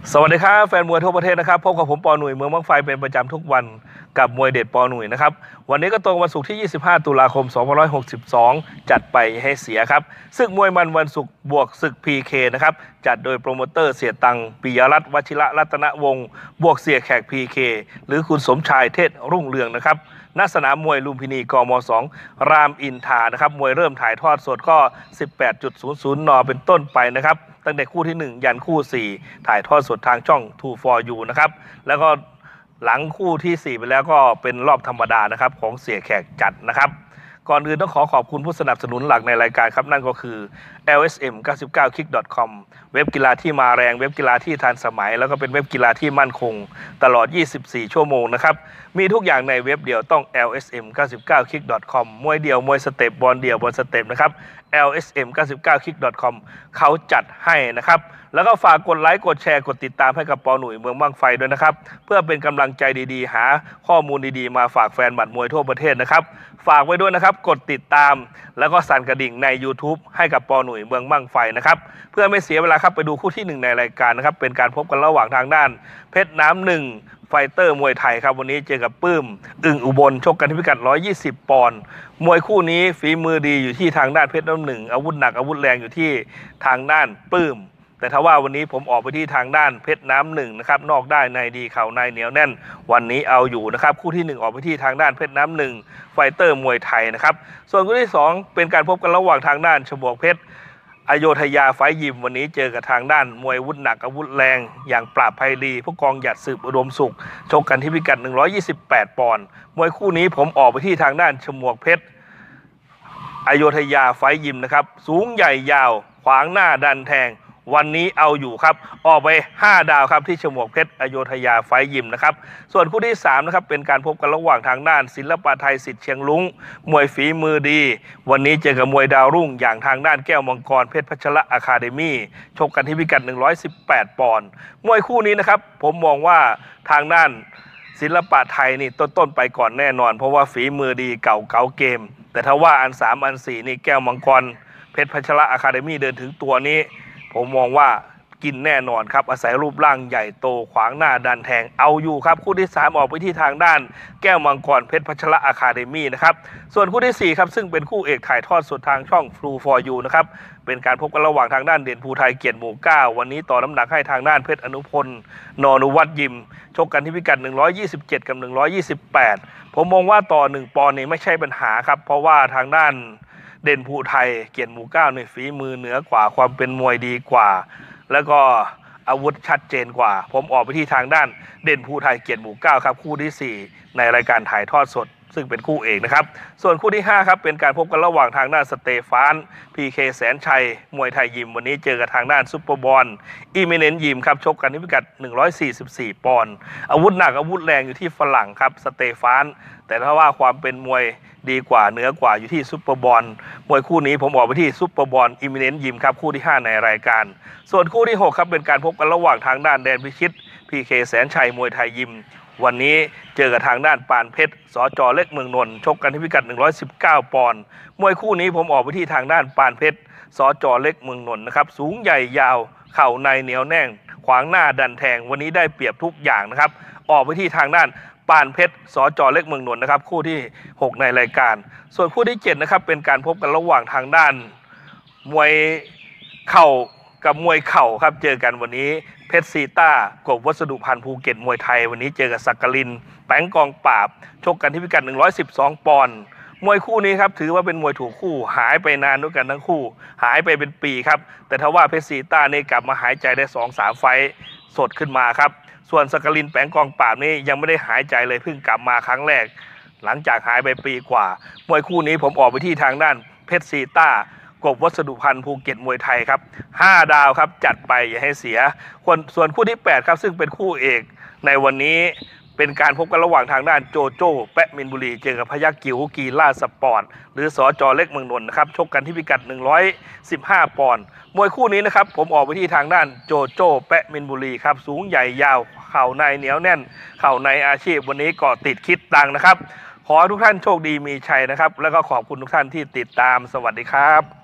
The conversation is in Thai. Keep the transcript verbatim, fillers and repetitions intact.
สวัสดีครับแฟนมวยทั่วประเทศนะครับพบกับผมปอหนุ่ยเมืองบั้งไฟเป็นประจำทุกวันกับมวยเด็ดปอหนุ่ยนะครับวันนี้ก็ตรงวันศุกร์ที่ยี่สิบห้าตุลาคมสองพันห้าร้อยหกสิบสองจัดไปให้เสียครับศึกมวยมันวันศุกร์บวกศึก พี เค นะครับจัดโดยโปรโมเตอร์เสียตังปิยรัตน์วชิระรัตนวงศ์บวกเสียแขก พี เค หรือคุณสมชายเทศรุ่งเรืองนะครับณสนามมวยลุมพินีกมสองรามอินทรานะครับมวยเริ่มถ่ายทอดสดก็ สิบแปดศูนย์ นเป็นต้นไปนะครับตั้งแต่คู่ที่หนึ่งยันคู่สี่ถ่ายทอดสดทางช่อง ทู ฟอร์ ยู นะครับแล้วก็หลังคู่ที่สี่ไปแล้วก็เป็นรอบธรรมดานะครับของเสียแขกจัดนะครับก่อนอื่นต้องขอขอบคุณผู้สนับสนุนหลักในรายการครับนั่นก็คือ แอล เอส เอ็ม เก้าสิบเก้า คิก ดอท คอม เว็บกีฬาที่มาแรงเว็บกีฬาที่ทันสมัยแล้วก็เป็นเว็บกีฬาที่มั่นคงตลอดยี่สิบสี่ชั่วโมงนะครับมีทุกอย่างในเว็บเดียวต้อง แอล เอส เอ็ม เก้าสิบเก้า คิก ดอท คอม มวยเดียวมวยสเต็ปบอลเดียวบอลสเต็ปนะครับ แอล เอส เอ็ม เก้าสิบเก้า คิก ดอท คอม เขาจัดให้นะครับแล้วก็ฝากกดไลค์กดแชร์กดติดตามให้กับปอหนุ่ยเมืองบั้งไฟด้วยนะครับเพื่อเป็นกำลังใจดีๆหาข้อมูลดีๆมาฝากแฟนบัตรมวยทั่วประเทศนะครับฝากไว้ด้วยนะครับกดติดตามแล้วก็สั่นกระดิ่งใน YouTube ให้กับปอหนุ่ยเมืองบั้งไฟนะครับเพื่อไม่เสียเวลาครับไปดูคู่ที่หนึ่งในรายการนะครับเป็นการพบกันระหว่างทางด้านเพชรน้ำหนึ่งไฟเตอร์มวยไทยครับวันนี้เจอกับปื้มอึ่งอุบลชกกันที่พิกัดหนึ่งร้อยยี่สิบปอนด์มวยคู่นี้ฝีมือดีอยู่ที่ทางด้านเพชรน้ำหนึ่งอาวุธหนักอาวุธแรงอยู่ที่ทางด้านปื้มแต่ถ้าว่าวันนี้ผมออกไปที่ทางด้านเพชรน้ำหนึ่งนะครับนอกได้ในดีเข่าในเหนียวแน่นวันนี้เอาอยู่นะครับคู่ที่หนึ่งออกไปที่ทางด้านเพชรน้ำหนึ่งไฟเตอร์มวยไทยนะครับส่วนคู่ที่สองเป็นการพบกันระหว่างทางด้านฉมวกเพชรอโยธยาไฟยิมวันนี้เจอกับทางด้านมวยอาวุธหนักอาวุธแรงอย่างปราบภัยดีผู้กองหยัดสืบอุดมสุขชกกันที่พิกัดหนึ่งร้อยยี่สิบแปดปอนด์มวยคู่นี้ผมออกไปที่ทางด้านฉมวกเพชรอโยธยาไฟยิมนะครับสูงใหญ่ยาวขวางหน้าดันแทงวันนี้เอาอยู่ครับออกไปห้าดาวครับที่ฉมวกเพชรอโยธยาไฟยิมนะครับส่วนคู่ที่สามนะครับเป็นการพบกันระหว่างทางด้านศิลปะไทยสิทธิ์เชียงลุงมวยฝีมือดีวันนี้เจอกับมวยดาวรุ่งอย่างทางด้านแก้วมังกรเพชรพัชระอะคาเดมี่ชกกันที่พิกัดหนึ่งร้อยสิบแปดปอนด์มวยคู่นี้นะครับผมมองว่าทางด้านศิลปะไทยนี่ต้นๆไปก่อนแน่นอนเพราะว่าฝีมือดีเก่าเก่าเกมแต่ถ้าว่าอันสามอันสี่นี่แก้วมังกรเพชรพัชระอะคาเดมี่เดินถึงตัวนี้ผมมองว่ากินแน่นอนครับอาศัยรูปร่างใหญ่โตขวางหน้าดันแทงเอาอยู่ครับคู่ที่สามออกไปที่ทางด้านแก้วมังกรเพชรพัชระอะคาเดมี่นะครับส่วนคู่ที่สี่ครับซึ่งเป็นคู่เอกถ่ายทอดสดทางช่อง ทู ฟอร์ ยู นะครับเป็นการพบกันระหว่างทางด้านเด่นภูไทยเกียรติหมู่เก้าวันนี้ต่อน้ำหนักให้ทางด้านเพชรอนุพลนอนุวัฒน์ยิมชกกันที่พิกัดหนึ่งร้อยยี่สิบเจ็ดกับหนึ่งร้อยยี่สิบแปดผมมองว่าต่อหนึ่งปอนด์นี่ไม่ใช่ปัญหาครับเพราะว่าทางด้านเด่นภูไทยเกียรติหมู่เก้าในฝีมือเหนือกว่าความเป็นมวยดีกว่าแล้วก็อาวุธชัดเจนกว่าผมออกไปที่ทางด้านเด่นภูไทยเกียรติหมู่เก้าครับคู่ที่สี่ในรายการถ่ายทอดสดซึ่งเป็นคู่เอกนะครับส่วนคู่ที่ห้าครับเป็นการพบกันระหว่างทางด้านสเตฟาน พี เค แสนชัยมวยไทยยิมวันนี้เจอกับทางด้านซุปเปอร์บอลอีเมเนนยิมครับชกกันที่พิกัดหนึ่งร้อยสี่สิบสี่ปอนด์อาวุธหนักอาวุธแรงอยู่ที่ฝรั่งครับสเตฟานแต่ถ้าว่าความเป็นมวยดีกว่าเหนือกว่าอยู่ที่ซุปเปอร์บอลมวยคู่นี้ผมออกไปที่ซุปเปอร์บอลอีเมเนนยิมครับคู่ที่ห้าในรายการส่วนคู่ที่หกครับเป็นการพบกันระหว่างทางด้านแดนพิชิต พี เค แสนชัยมวยไทยยิมวันนี้เจอกับทางด้านปานเพชรสจเล็กเมืองนนท์ชกกันที่พิกัดหนึ่งร้อยสิบเก้าปอนด์มวยคู่นี้ผมออกไปที่ทางด้านปานเพชรสจเล็กเมืองนนท์นะครับสูงใหญ่ยาวเข่าในเหนียวแน่นขวางหน้าดันแทงวันนี้ได้เปรียบทุกอย่างนะครับออกไปที่ทางด้านปานเพชรสจเล็กเมืองนนท์นะครับคู่ที่หกในรายการส่วนคู่ที่เจ็ดนะครับเป็นการพบกันระหว่างทางด้านมวยเข่ากับมวยเข่าครับเจอกันวันนี้เพชรซีต้ากบวัสดุพันธ์ภูเก็ตมวยไทยวันนี้เจอกับสักกลินแป้งกองปราบชกกันที่พิกัดหนึ่งร้อยสิบสองปอนด์มวยคู่นี้ครับถือว่าเป็นมวยถูกคู่หายไปนานด้วยกันทั้งคู่หายไปเป็นปีครับแต่ถ้าว่าเพชรซีต้านี่กลับมาหายใจได้ สองสาม ไฟต์สดขึ้นมาครับส่วนสักกลินแป้งกองปราบนี่ยังไม่ได้หายใจเลยเพิ่งกลับมาครั้งแรกหลังจากหายไปปีกว่ามวยคู่นี้ผมออกไปที่ทางด้านเพชรซีต้ากบวัสดุพันธ์ภูเก็ตมวยไทยครับห้าดาวครับจัดไปอย่าให้เสียคนส่วนคู่ที่แปดครับซึ่งเป็นคู่เอกในวันนี้เป็นการพบกันระหว่างทางด้านโจโจ้แปะมินบุรีเจอกับพยัคฆ์กิ๋วกีฬาสปอร์ตหรือสจเล็กเมืองนนท์นะครับชกกันที่พิกัดหนึ่งร้อยสิบห้าปอนด์มวยคู่นี้นะครับผมออกไปที่ทางด้านโจโจ้แปะมินบุรีครับสูงใหญ่ยาวเข่าในเหนียวแน่นเข่าในอาชีพวันนี้ก็ติดคิดตังนะครับขอทุกท่านโชคดีมีชัยนะครับแล้วก็ขอบคุณทุกท่านที่ติดตามสวัสดีครับ